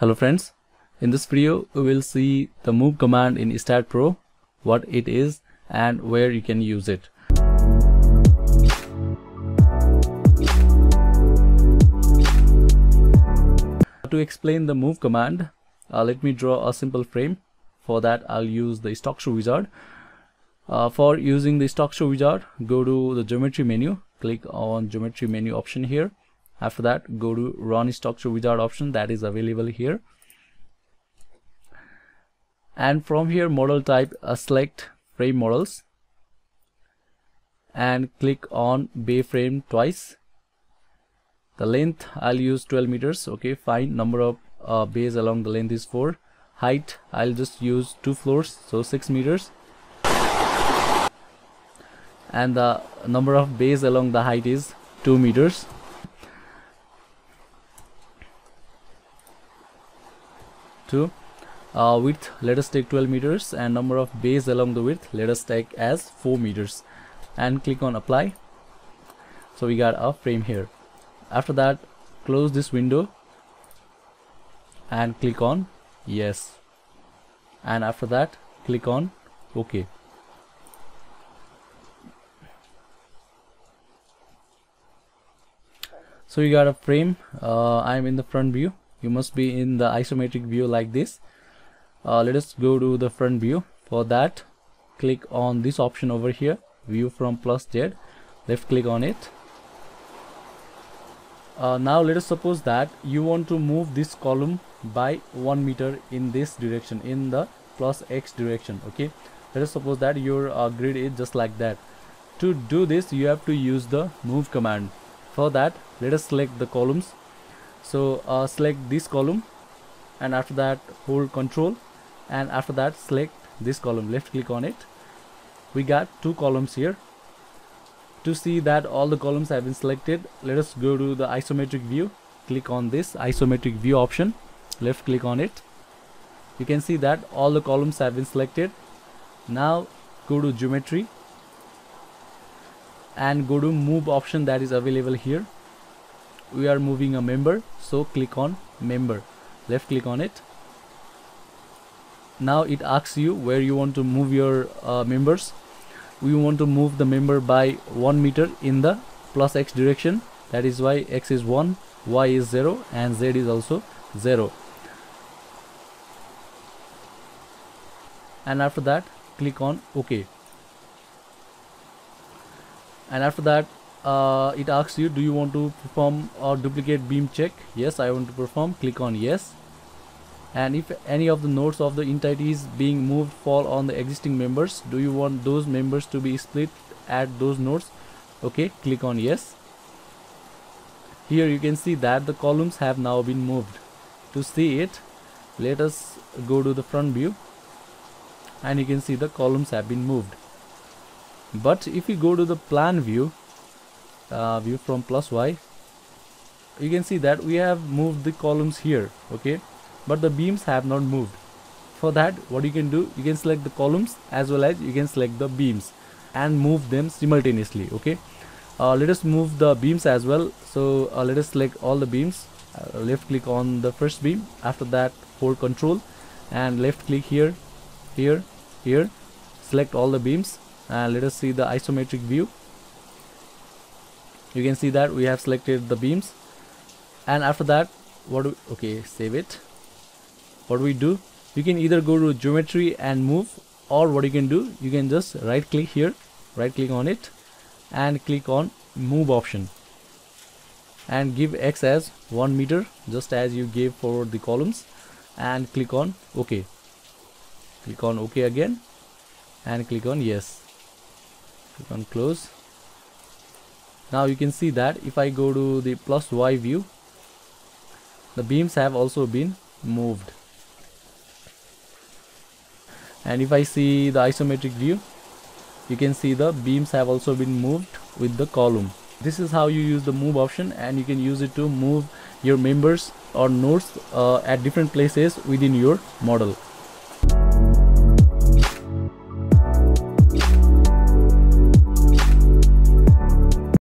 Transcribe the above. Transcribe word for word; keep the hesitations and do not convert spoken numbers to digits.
Hello friends, in this video we will see the move command in STAAD Pro, what it is and where you can use it. To explain the move command, uh, let me draw a simple frame. For that I'll use the stock show wizard. Uh, for using the stock show wizard, go to the geometry menu, click on geometry menu option here. After that, go to run stock show wizard option that is available here, and from here model type, uh, select frame models and click on bay frame twice. The length I'll use twelve meters. Okay, fine. Number of uh, bays along the length is four. Height I'll just use two floors, so six meters, and the number of bays along the height is two meters. Two. Uh, width let us take twelve meters, and number of bays along the width let us take as four meters, and click on apply. So we got a frame here. After that, close this window and click on yes, and after that click on OK. So you got a frame. uh, I'm in the front view. You must be in the isometric view like this. Uh, let us go to the front view. For that, click on this option over here, view from plus Z. Left click on it. Uh, now let us suppose that you want to move this column by one meter in this direction, in the plus X direction. Okay, let us suppose that your uh, grid is just like that. To do this, you have to use the move command. For that, let us select the columns. So uh, select this column, and after that hold control, and after that select this column, left click on it. We got two columns here. To see that all the columns have been selected, let us go to the isometric view, click on this isometric view option, left click on it. You can see that all the columns have been selected. Now go to geometry and go to move option that is available here. We are moving a member, so click on member, left click on it. Now it asks you where you want to move your uh, members. We want to move the member by one meter in the plus X direction. That is why X is one, Y is zero, and Z is also zero. And after that click on OK. And after that uh, it asks you, do you want to perform or duplicate beam check? Yes, I want to perform. Click on yes. And if any of the nodes of the entities being moved fall on the existing members, do you want those members to be split at those nodes? Okay, click on yes. Here you can see that the columns have now been moved. To see it, let us go to the front view, and you can see the columns have been moved. But if you go to the plan view, uh, view from plus Y, you can see that we have moved the columns here, okay, but the beams have not moved. For that, what you can do, you can select the columns as well as you can select the beams and move them simultaneously. Okay, uh, let us move the beams as well. So uh, let us select all the beams, uh, left click on the first beam, after that hold control and left click here, here, here, select all the beams, and let us see the isometric view. You can see that we have selected the beams, and after that what do, okay, save it. What do we do? You can either go to geometry and move, or what you can do, you can just right click here, right click on it and click on move option and give X as one meter, just as you gave for the columns, and click on OK. Click on OK again and click on yes. Click on close. Now you can see that if I go to the plus Y view, the beams have also been moved. And if I see the isometric view, you can see the beams have also been moved with the column. This is how you use the move option, and you can use it to move your members or nodes uh, at different places within your model.